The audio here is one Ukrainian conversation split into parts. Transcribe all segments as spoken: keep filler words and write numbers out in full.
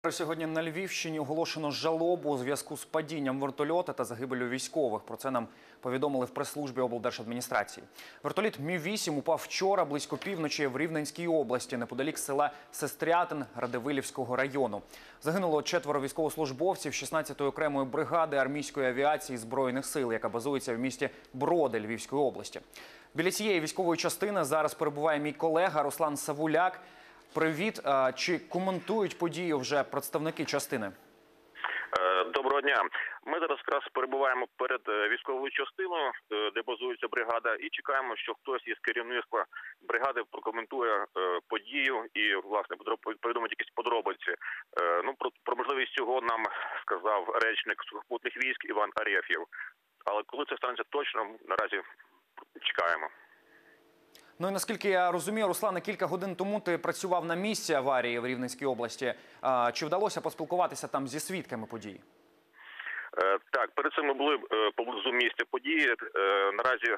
Сьогодні на Львівщині оголошено жалобу у зв'язку з падінням вертольота та загибеллю військових. Про це нам повідомили в прес-службі облдержадміністрації. Вертоліт Мі вісім упав вчора близько півночі в Рівненській області, неподалік села Сестрятин Радивилівського району. Загинуло четверо військовослужбовців шістнадцятої окремої бригади армійської авіації Збройних сил, яка базується в місті Броди Львівської області. Біля цієї військової частини зараз перебуває мій колега Руслан Савуляк. Привіт. Чи коментують подію вже представники частини? Доброго дня. Ми зараз якраз перебуваємо перед військовою частиною, де базується бригада, і чекаємо, що хтось із керівництва бригади прокоментує подію і, власне, повідомить якісь подробиці. Ну, про, про можливість цього нам сказав речник сухопутних військ Іван Ареф'єв. Але коли це станеться точно, наразі чекаємо. Ну і наскільки я розумію, Руслане, кілька годин тому ти працював на місці аварії в Рівненській області. Чи вдалося поспілкуватися там зі свідками події? Так, перед цим ми були поблизу місця події. Наразі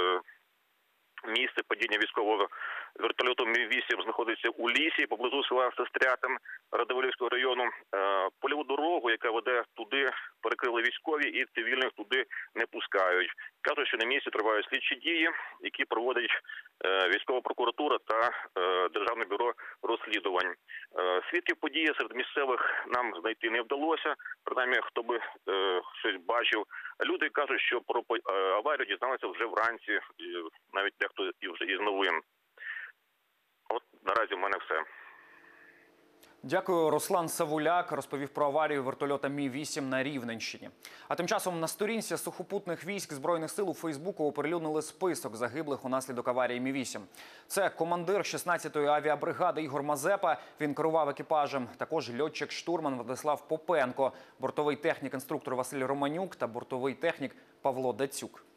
місце падіння військового вертольоту Мі вісім знаходиться у лісі, поблизу села Сестрятин Радивилівського району. Польову дорогу, яка веде туди, перекрили військові і цивільних туди не пускають. Кажуть, що на місці тривають слідчі дії, які проводить військова прокуратура та Державне бюро розслідувань. Свідків події серед місцевих нам знайти не вдалося, принаймні, хто би щось бачив. Люди кажуть, що про аварію дізналися вже вранці, навіть дехто і вже із новин. От наразі в мене все. Дякую. Руслан Савуляк розповів про аварію вертольота Мі вісім на Рівненщині. А тим часом на сторінці сухопутних військ Збройних сил у Фейсбуку оприлюднили список загиблих унаслідок аварії Мі вісім. Це командир шістнадцятої авіабригади Ігор Мазепа, він керував екіпажем. Також льотчик-штурман Владислав Попенко, бортовий технік-інструктор Василь Романюк та бортовий технік Павло Дацюк.